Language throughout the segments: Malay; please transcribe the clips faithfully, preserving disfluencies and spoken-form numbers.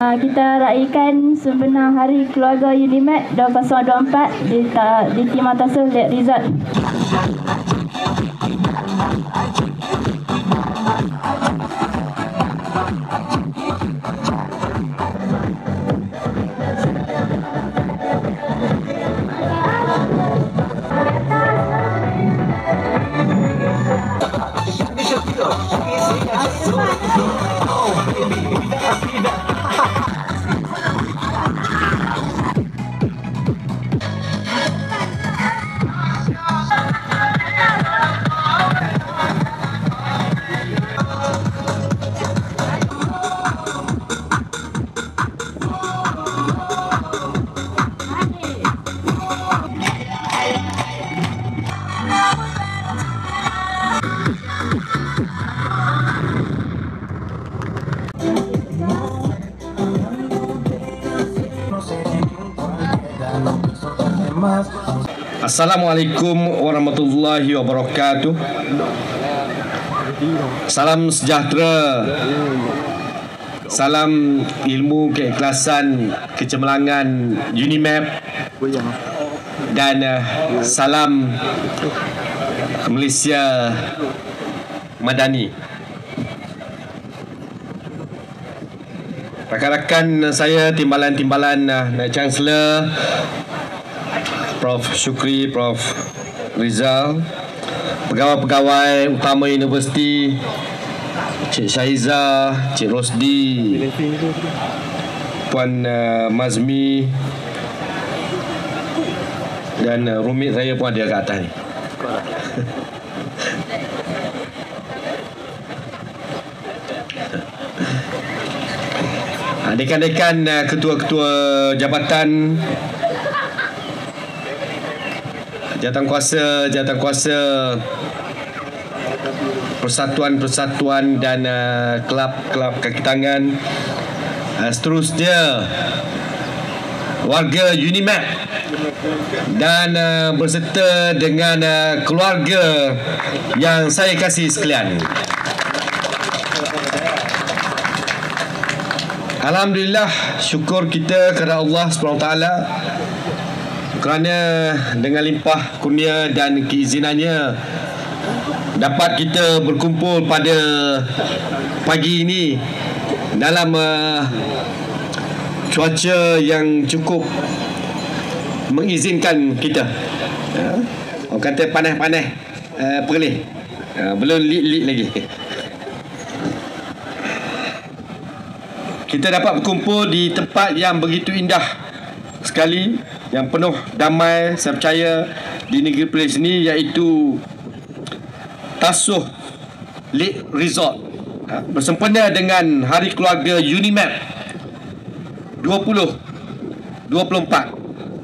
Kita raikan sebenar Hari Keluarga UNIMAP dua ribu dua puluh empat di, di Timur-Tengah Lake Resort. Assalamualaikum warahmatullahi wabarakatuh. Salam sejahtera, salam ilmu, keikhlasan, kecemerlangan UNIMAP, dan uh, salam Malaysia Madani. Rakan-rakan saya, timbalan-timbalan uh, Chancellor Prof Syukri, Prof Rizal, pegawai-pegawai utama universiti, Cik Syahiza, Cik Rosdi, Puan uh, Mazmi, dan uh, rumit saya pun ada kat atas ni. Dekan-dekan uh, ketua-ketua jabatan, jawatan kuasa, jawatan kuasa persatuan-persatuan dan uh, kelab-kelab kaki tangan, uh, seterusnya warga UNIMAP dan uh, berserta dengan uh, keluarga yang saya kasih sekalian. Alhamdulillah, syukur kita kepada Allah subhanahu wa taala kerana dengan limpah kurnia dan keizinannya dapat kita berkumpul pada pagi ini dalam uh, cuaca yang cukup mengizinkan kita. Uh, orang kata panas-panas uh, perlih, uh, belum lit-lit lagi. Kita dapat berkumpul di tempat yang begitu indah sekali, yang penuh damai, saya percaya, di negeri Perlis ini, iaitu Tasuh Lake Resort, bersempena dengan Hari Keluarga UNIMAP dua ribu dua puluh empat.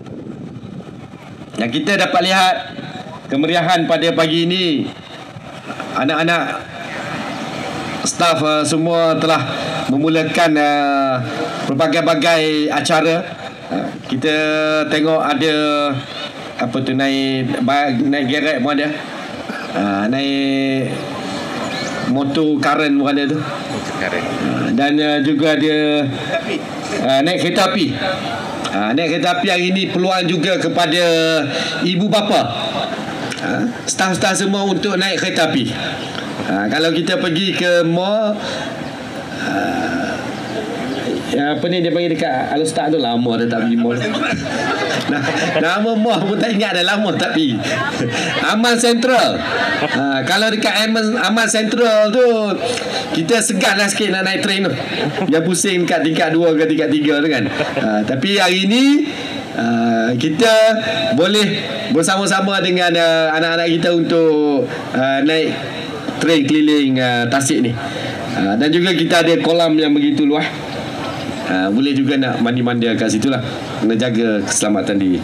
Yang kita dapat lihat kemeriahan pada pagi ini, anak-anak staf uh, semua telah memulakan uh, berbagai-bagai acara. Kita tengok ada apa tu, naik naik gerek pun ada, uh, naik motor karen pun ada tu, uh, dan uh, juga ada uh, naik kereta api. uh, naik kereta api hari ini peluang juga kepada ibu bapa, uh, staf-staf semua untuk naik kereta api. uh, Kalau kita pergi ke mall, uh, ya, apa ni dia panggil dekat Al-Ustaz tu, lama dah tak pergi mall. Nah, nama mall pun tak ingat, dah lama tak pergi. Aman Central. Ha, kalau dekat Aman, Aman Central tu kita segan lah sikit nak naik train tu. Dia pusing dekat tingkat dua ke tingkat tiga tu kan. Ha, tapi hari ni uh, kita boleh bersama-sama dengan uh, anak-anak kita untuk uh, naik train keliling uh, Tasik ni. Uh, dan juga kita ada kolam yang begitu luas. Uh, boleh juga nak mandi-mandi kat situ lah, kena jaga keselamatan diri.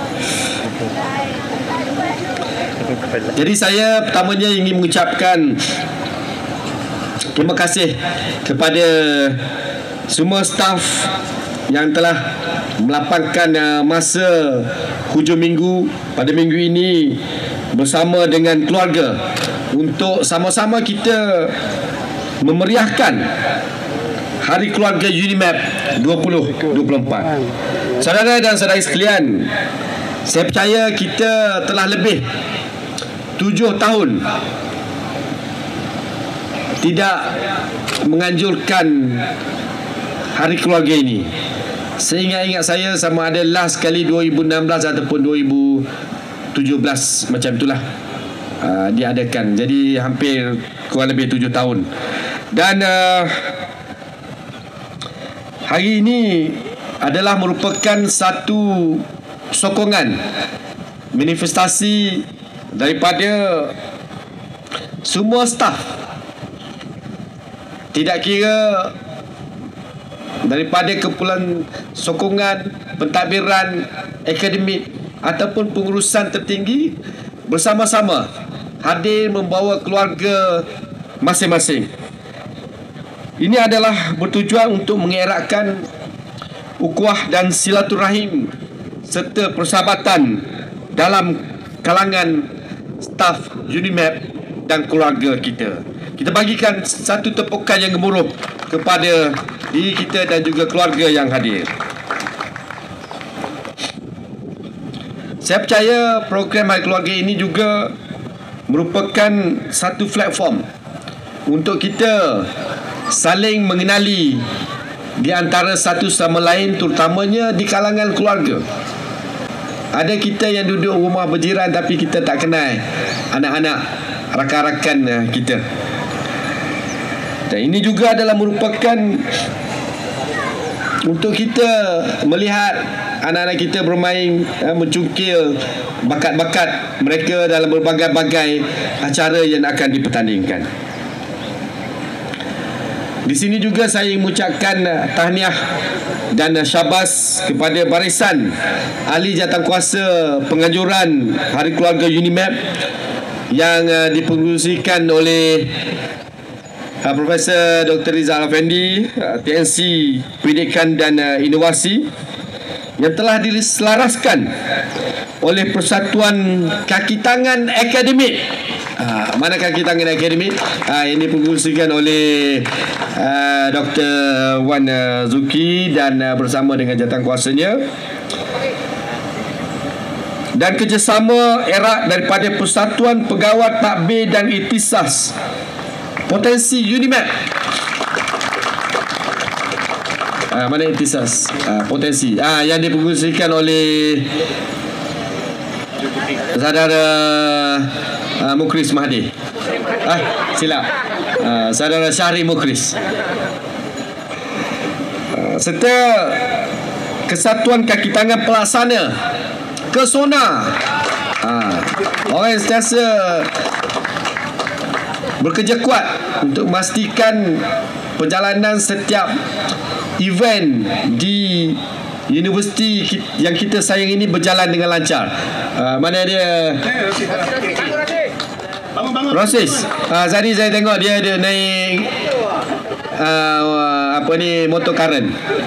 Jadi saya pertamanya ingin mengucapkan terima kasih kepada semua staf yang telah melapangkan uh, masa hujung minggu pada minggu ini bersama dengan keluarga untuk sama-sama kita memeriahkan Hari Keluarga UNIMAP dua ribu dua puluh empat. Saudara dan saudari sekalian, saya percaya kita telah lebih tujuh tahun tidak menganjurkan Hari Keluarga ini. Sehingga ingat saya sama ada last kali dua ribu enam belas ataupun dua ribu tujuh belas, macam itulah uh, diadakan. Jadi hampir kurang lebih tujuh tahun. Dan uh, hari ini adalah merupakan satu sokongan, manifestasi daripada semua staf, tidak kira daripada kumpulan sokongan, pentadbiran, akademik ataupun pengurusan tertinggi, bersama-sama hadir membawa keluarga masing-masing. Ini adalah bertujuan untuk mengeratkan ukhuwah dan silaturahim serta persahabatan dalam kalangan staf UNIMAP dan keluarga kita. Kita bagikan satu tepukan yang gemuruh kepada diri kita dan juga keluarga yang hadir. Saya percaya program Hari Keluarga ini juga merupakan satu platform untuk kita saling mengenali di antara satu sama lain, terutamanya di kalangan keluarga. Ada kita yang duduk rumah berjiran tapi kita tak kenal anak-anak rakan-rakan kita. Dan ini juga adalah merupakan untuk kita melihat anak-anak kita bermain, mencungkil bakat-bakat mereka dalam berbagai-bagai acara yang akan dipertandingkan. Di sini juga saya mengucapkan tahniah dan syabas kepada barisan ahli jawatankuasa penganjuran Hari Keluarga UNIMAP yang dipengerusikan oleh Profesor Doktor Rizal Afendi, T N C Pendidikan dan Inovasi, yang telah diselaraskan oleh Persatuan Kaki Tangan Akademik. Ha, mana kaki tangan akademik? Ha, ini dipengerusikan oleh uh, Doktor Wan uh, Zuki dan uh, bersama dengan jawatankuasanya, dan kerjasama erat daripada Persatuan Pegawai Takbir dan Ihtisas Potensi UNIMAP. Ah, mana Ihtisas? Ah, potensi. Ah, yang dipengerusikan oleh Saudara ah, Mukris Mahdi. Ah, silap. Ah, Saudara Syahri Mukris. Ah, serta Kesatuan Kaki Tangan Pelaksana Kesona. Ah, orang yang sentiasa bekerja kuat untuk memastikan perjalanan setiap event di universiti yang kita sayang ini berjalan dengan lancar. Uh, mana dia? Rosis. Uh, tadi saya tengok dia ada naik uh, apa ni, motor karen.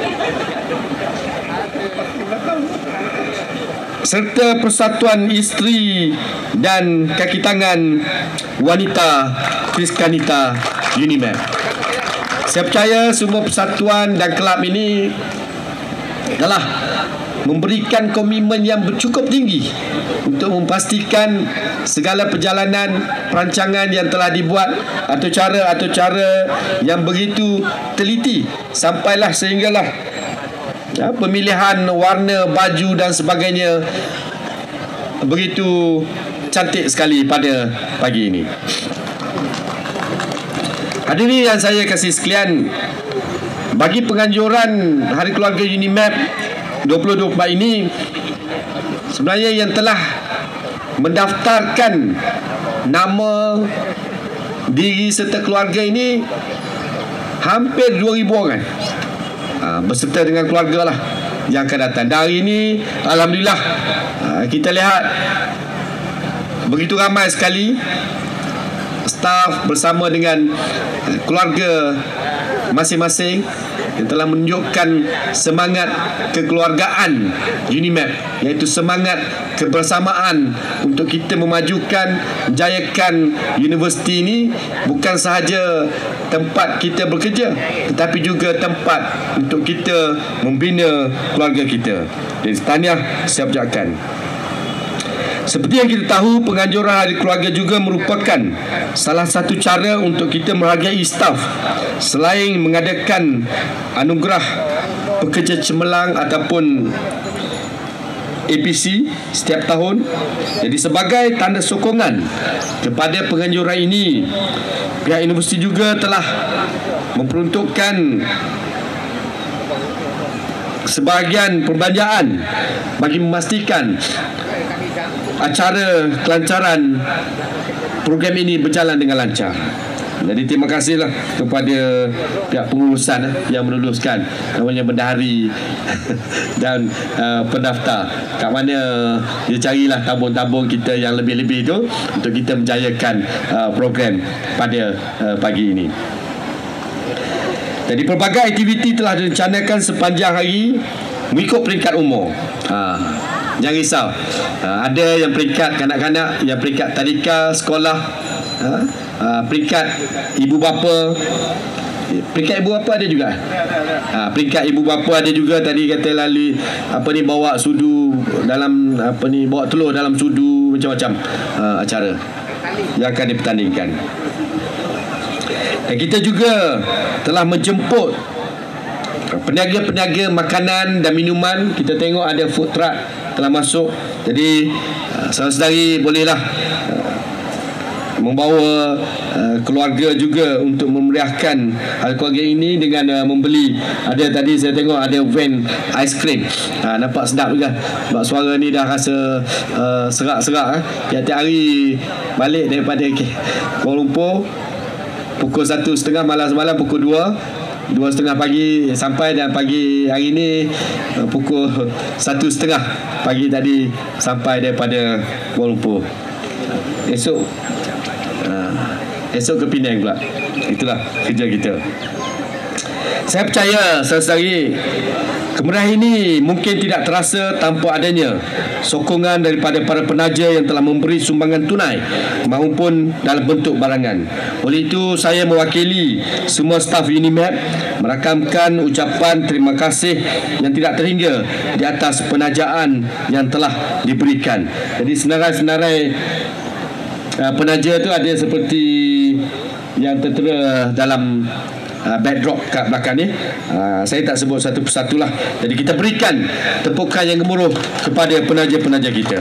Serta Persatuan Isteri dan Kaki Tangan Wanita Kriskanita UNIMAP. Saya percaya semua persatuan dan kelab ini telah memberikan komitmen yang cukup tinggi untuk memastikan segala perjalanan perancangan yang telah dibuat atau cara atau cara yang begitu teliti sampailah sehinggalah ya, pemilihan warna baju dan sebagainya begitu cantik sekali pada pagi ini. Hadirin yang saya kasih sekalian, bagi penganjuran Hari Keluarga UNIMAP dua ribu dua puluh empat ini, sebenarnya yang telah mendaftarkan nama diri serta keluarga ini hampir dua ribu orang, ha, berserta dengan keluarga lah yang akan datang. Dan hari ini alhamdulillah, ha, kita lihat begitu ramai sekali staf bersama dengan keluarga masing-masing yang telah menunjukkan semangat kekeluargaan UNIMAP, iaitu semangat kebersamaan untuk kita memajukan, menjayakan universiti ini bukan sahaja tempat kita bekerja, tetapi juga tempat untuk kita membina keluarga kita. Dan tahniah siap jakan. Seperti yang kita tahu, penganjuran Hari Keluarga juga merupakan salah satu cara untuk kita menghargai staf selain mengadakan anugerah pekerja cemerlang ataupun A P C setiap tahun. Jadi sebagai tanda sokongan kepada penganjuran ini, pihak universiti juga telah memperuntukkan sebahagian perbelanjaan bagi memastikan acara kelancaran program ini berjalan dengan lancar. Jadi terima kasihlah kepada pihak pengurusan yang meluluskan, namanya bendahari dan uh, pendaftar. Kat mana dia carilah tabung-tabung kita yang lebih-lebih tu untuk kita menjayakan uh, program pada uh, pagi ini. Jadi pelbagai aktiviti telah direncanakan sepanjang hari mengikut peringkat umur. Ha, jangan risau. Ha, ada yang peringkat kanak-kanak, yang peringkat tadika sekolah, ha, ha, peringkat ibu bapa. Peringkat ibu bapa ada juga. Ha, peringkat ibu bapa ada juga. Tadi kata lalui apa ni, bawa sudu dalam apa ni, bawa telur dalam sudu, macam-macam ha, acara yang akan dipertandingkan. Dan kita juga telah menjemput peniaga-peniaga makanan dan minuman. Kita tengok ada food truck telah masuk. Jadi saudara-saudari bolehlah membawa keluarga juga untuk memeriahkan Hari Keluarga ini dengan membeli. Ada tadi saya tengok ada van aiskrim. Ha, nampak sedap juga. Sebab suara ni dah rasa uh, serak-serak. Eh. Tiap-tiap hari balik daripada Kuala Lumpur, pukul satu setengah malam semalam pukul dua dua setengah pagi sampai, dan pagi hari ni pukul satu setengah pagi tadi sampai daripada Kuala Lumpur. Esok uh, esok ke Penang pula. Itulah kerja kita. Saya percaya saudara-saudari, kemeriahan ini mungkin tidak terasa tanpa adanya sokongan daripada para penaja yang telah memberi sumbangan tunai maupun dalam bentuk barangan. Oleh itu, saya mewakili semua staf UNIMAP merakamkan ucapan terima kasih yang tidak terhingga di atas penajaan yang telah diberikan. Jadi senarai-senarai uh, penaja itu ada seperti yang tertera dalam Uh, backdrop kat belakang ni. uh, Saya tak sebut satu persatu lah. Jadi kita berikan tepukan yang gemuruh kepada penaja-penaja kita.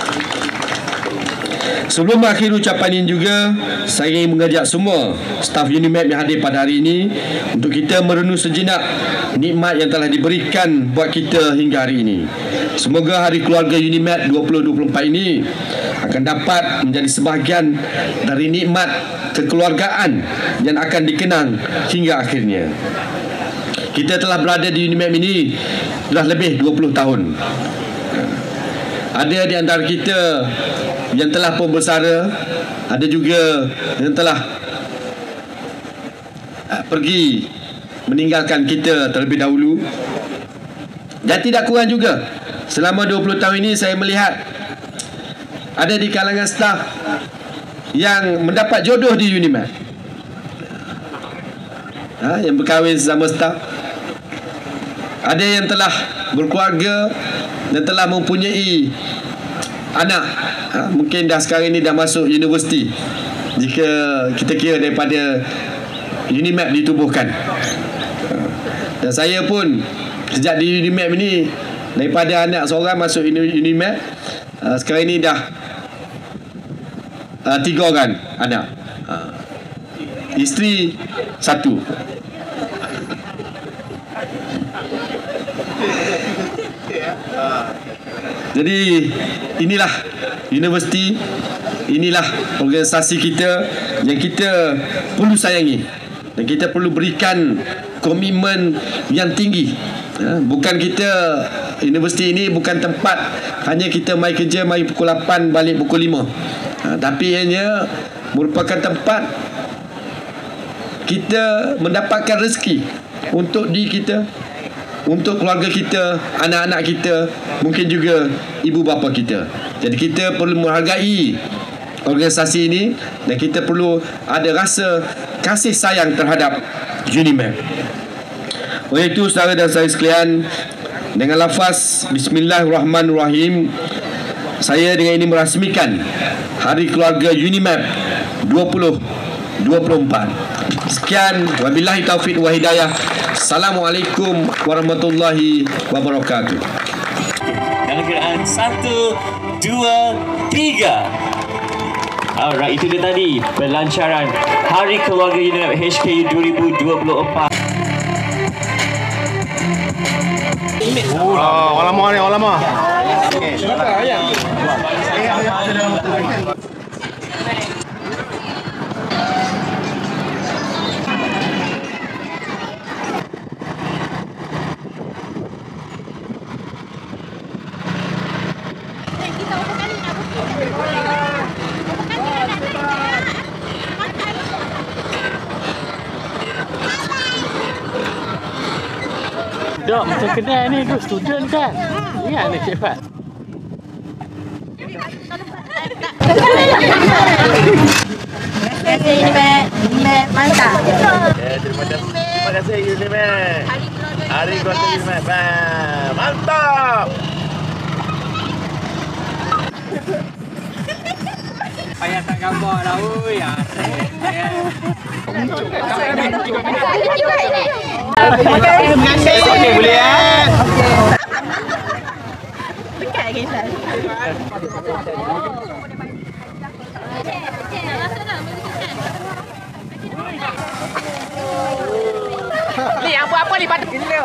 Sebelum mengakhiri ucapan ini juga, saya ingin mengajak semua staf UNIMAP yang hadir pada hari ini untuk kita merenung sejenak nikmat yang telah diberikan buat kita hingga hari ini. Semoga Hari Keluarga UNIMAP dua ribu dua puluh empat ini akan dapat menjadi sebahagian dari nikmat kekeluargaan yang akan dikenang hingga akhirnya. Kita telah berada di UNIMAP ini dah lebih dua puluh tahun. Ada di antara kita yang telah pun bersara, ada juga yang telah pergi meninggalkan kita terlebih dahulu. Dan tidak kurang juga, selama dua puluh tahun ini saya melihat ada di kalangan staf yang mendapat jodoh di UNIMAP, ha, yang berkahwin sesama staf. Ada yang telah berkeluarga dan telah mempunyai anak, ha, mungkin dah sekarang ini dah masuk universiti jika kita kira daripada UNIMAP ditubuhkan. Dan saya pun sejak di UNIMAP ini, daripada anak seorang masuk UNIMAP, uh, sekarang ini dah uh, tiga orang anak, uh, isteri satu. Jadi inilah universiti, inilah organisasi kita yang kita perlu sayangi dan kita perlu berikan komitmen yang tinggi. Bukan kita, universiti ini bukan tempat hanya kita mai kerja, mai pukul lapan balik pukul lima, tapi ianya merupakan tempat kita mendapatkan rezeki untuk diri kita, untuk keluarga kita, anak-anak kita, mungkin juga ibu bapa kita. Jadi kita perlu menghargai organisasi ini dan kita perlu ada rasa kasih sayang terhadap UNIMAP. Oleh itu, saudara dan saudari sekalian, dengan lafaz Bismillahirrahmanirrahim, saya dengan ini merasmikan Hari Keluarga UNIMAP dua ribu dua puluh empat. Sekian, wabillahi taufiq wa hidayah. Assalamualaikum warahmatullahi wabarakatuh. Dalam kiraan satu, dua, tiga. Alright, itu dia tadi pelancaran Hari Keluarga UNIMAP H K U dua ribu dua puluh empat. Oh, orang lama ni, orang lama. Okey. Dok, macam kedai ni duk student kan? Ingat ni Cik Fat? Terima kasih UNIMAP. UNIMAP mantap. Eh, terima kasih. Terima kasih UNIMAP. Hari Keluarga UNIMAP. Mantap. Payah tak gambar dah, oi. Terima kasih. Okey, boleh ya? Dekat lagi Ustaz. Ni apa apa ni patut gila.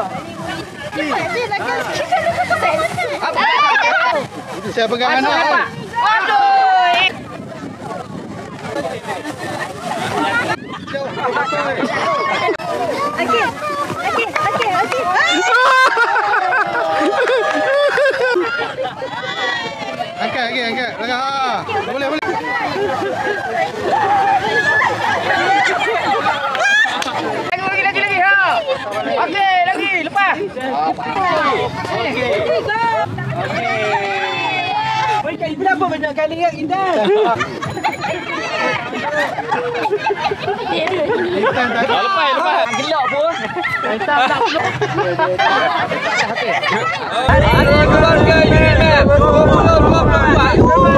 Itu saya pegang anak. Aduh. Okey. Okey, okey, okey. Angkat, angkat, angkat. Angkat. Ha. Boleh, boleh. Lagi lagi lagi ha. Okey, lagi lepas. Okey. Okey. Okey, berapa banyak kali yang indah? Lepas, lepas. Gelak pun. Hari Keluarga UNIMAP dua ribu dua puluh empat.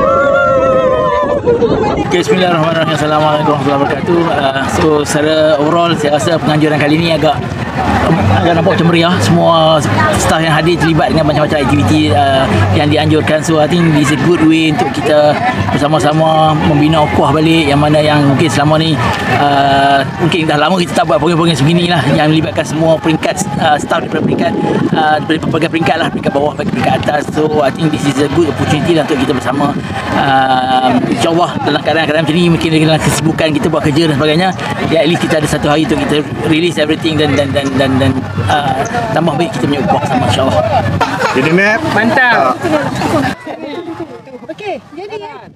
Okay, Bismillahirrahmanirrahim. Assalamualaikum warahmatullahi wabarakatuh. Uh, so secara overall saya rasa penganjuran kali ini agak agak nampak macam meriah. Semua staff yang hadir terlibat dengan macam-macam aktiviti uh, yang dianjurkan. So I think this is a good way untuk kita bersama-sama membina ukhuwah balik, yang mana yang mungkin selama ni uh, mungkin dah lama kita tak buat program-program sebegini lah, yang melibatkan semua peringkat uh, staff daripada peringkat uh, daripada pelbagai peringkat lah, peringkat bawah sampai peringkat atas. So I think this is a good opportunity lah untuk kita bersama, uh, insyaAllah dalam keadaan-keadaan macam ni, mungkin dalam kesibukan kita buat kerja dan sebagainya, ya at least kita ada satu hari untuk kita release everything dan dan dan dan, dan uh, tambah baik kita punya ukhuwah sama, insyaAllah. UNIMAP. Mantap. Okey, jadi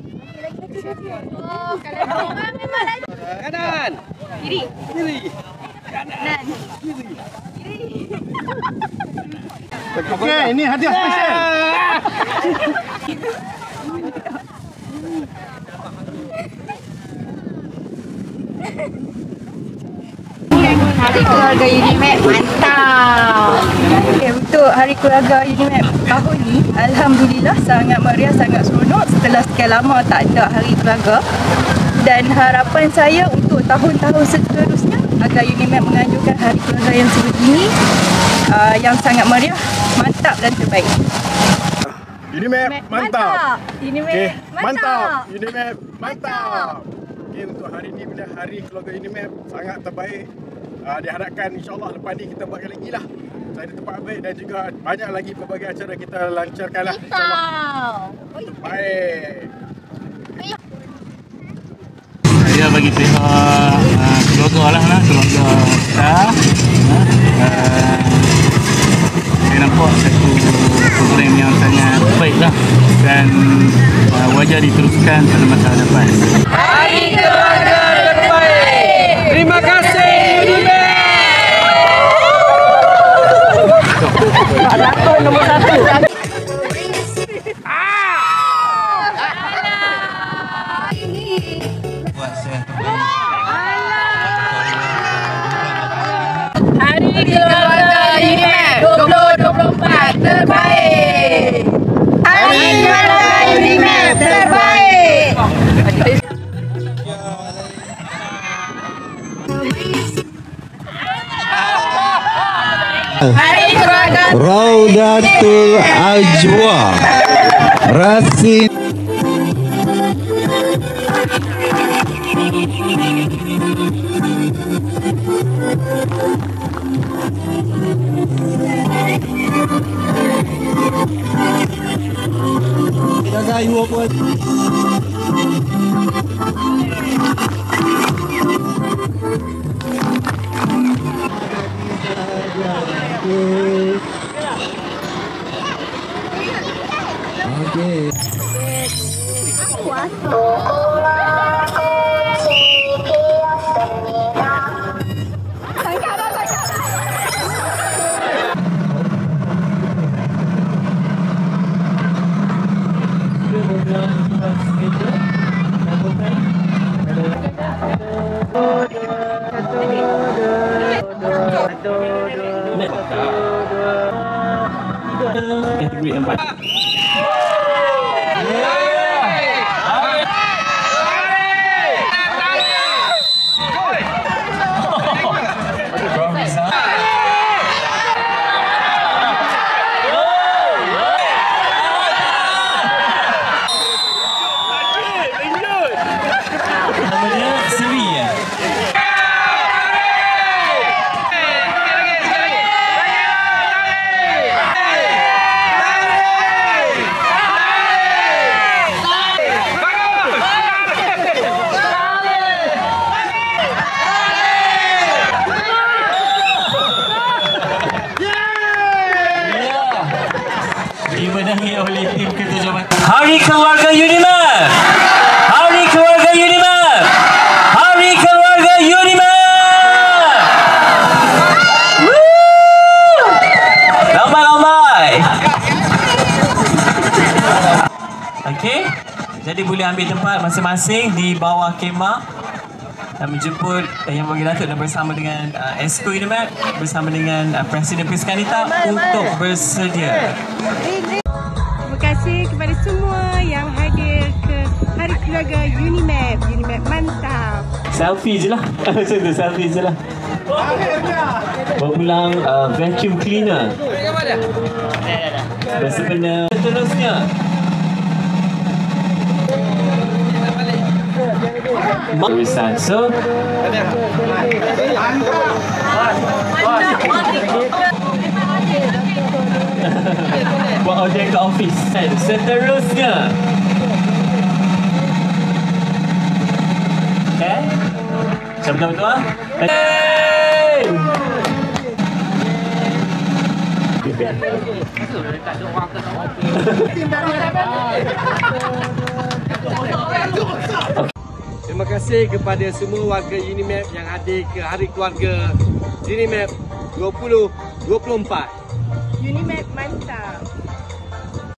Kanan. kiri. Kiri. Kanan. Okey, ini hadiah spesial. Hari Keluarga UNIMAP mantap. Okay, untuk Hari Keluarga UNIMAP tahun ni, alhamdulillah sangat meriah, sangat seronok setelah sekian lama tak ada Hari Keluarga. Dan harapan saya untuk tahun-tahun seterusnya agar UNIMAP menganjurkan Hari Keluarga yang sebegini, uh, yang sangat meriah, mantap dan terbaik. UNIMAP mantap. UNIMAP Okey, mantap. mantap. UNIMAP mantap. Okey, untuk hari ni bila Hari Keluarga UNIMAP sangat terbaik. Uh, diharapkan insyaAllah lepas ni kita buatkan lagi lah. Saya di tempat baik dan juga banyak lagi pelbagai acara kita lancarkan lah. InsyaAllah. Baik. Saya bagi pihak uh, keluarga lah, lah keluarga kita, uh, saya nampak satu program yang sangat baik lah, dan uh, wajar diteruskan pada masa depan. Hari Keluarga terbaik. Terima kasih UNIMAP. Hari Keluarga Unimap terbaik. Hari Keluarga Raudatul Ajwa Rasin Jaga ibu apa? Okay. Kategori empat. Namanya Seri ya? Dimenangi oleh tim ketujuh mata. Hari Keluarga Unimap. Hari Keluarga Unimap. Hari Keluarga Unimap. Woo! Lambai-lambai. Okey. Jadi boleh ambil tempat masing-masing di bawah kemah dan menjemput Yang Berbahagia Datuk dan bersama dengan uh, Esko Unimap bersama dengan uh, Presiden Priskanita untuk bersedia. Terima kasih kepada semua yang hadir ke Hari Keluarga Unimap. Unimap mantap. Selfie je lah. Macam tu, selfie je lah. Bawa pulang uh, vacuum cleaner. Bersempena seterusnya. Urusan. So buat order ke office. Seterusnya. Okay. Siapa betul-betul ah? Hey! Terima kasih kepada semua warga Unimap yang hadir ke Hari Keluarga Unimap dua ribu dua puluh empat. Unimap mantap.